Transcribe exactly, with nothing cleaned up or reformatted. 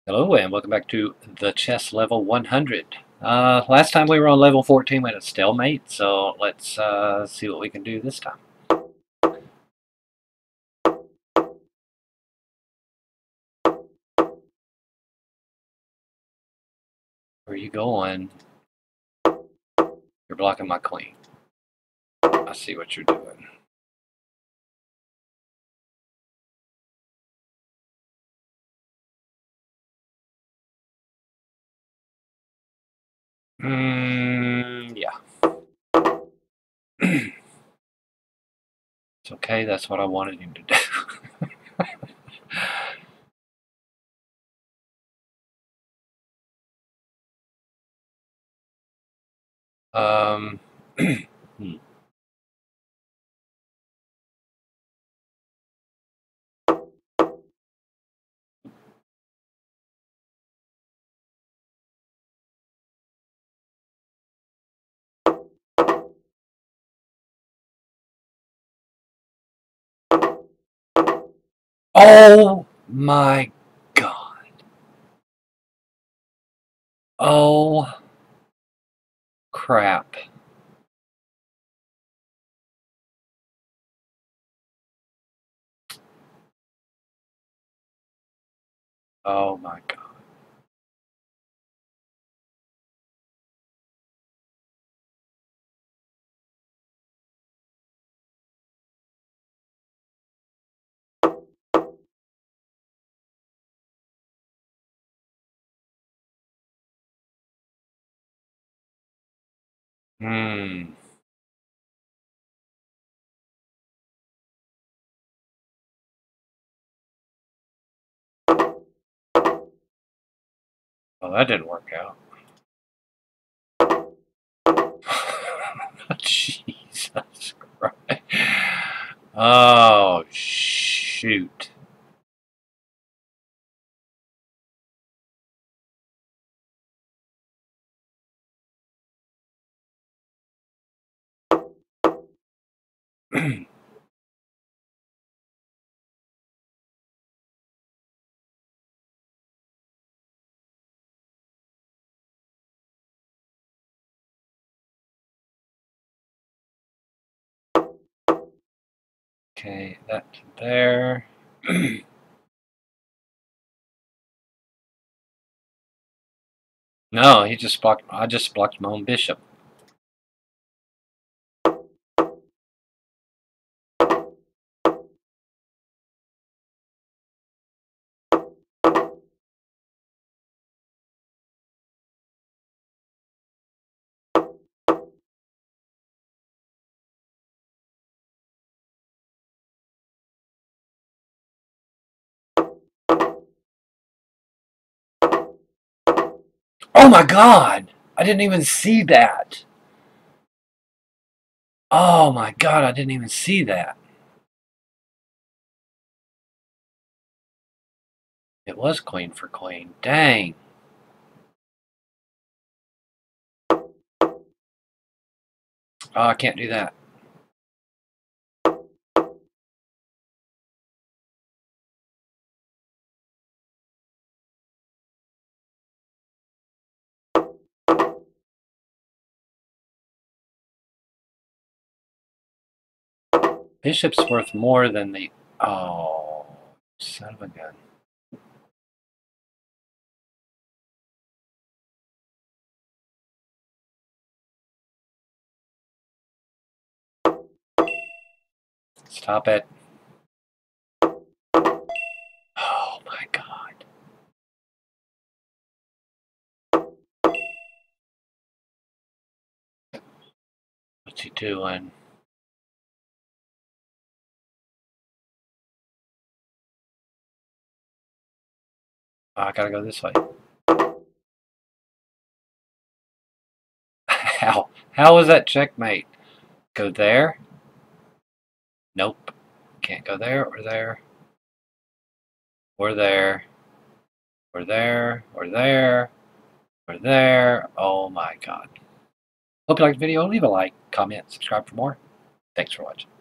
Hello and welcome back to the chess level one hundred. Uh, last time we were on level fourteen we had a stalemate, so let's uh, see what we can do this time. Where are you going? You're blocking my queen. I see what you're doing. Mm, yeah. It's okay, that's what I wanted him to do. um, hmm. Oh my god. Oh crap. Oh my god. Hmm. Well, that didn't work out. Jesus Christ. Oh, shoot. Okay, that there. No, he just blocked. I just blocked my own bishop. Oh my god! I didn't even see that. Oh my god, I didn't even see that. It was queen for queen. Dang. Oh, I can't do that. Bishop's worth more than the... Oh, son of a gun. Stop it. Oh my god. What's he doing? Oh, I gotta go this way. How? How was that checkmate? Go there? Nope. Can't go there or there. Or there. Or there. Or there. Or there. Oh my god. Hope you liked the video. Leave a like, comment, subscribe for more. Thanks for watching.